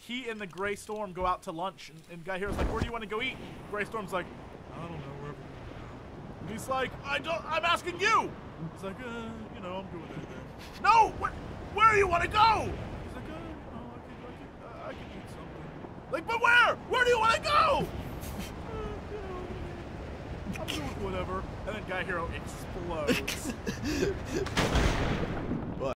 he and the Gray Storm go out to lunch, and Guy Hero's like, where do you want to go eat? And Gray Storm's like, I don't know, wherever. And he's like, I'm asking you. He's like, you know, I'm good with anything. No, where do you want to go? He's like, I can eat something. Like, but where? Where do you want to go? I'm good with whatever. And then Guy Hero explodes.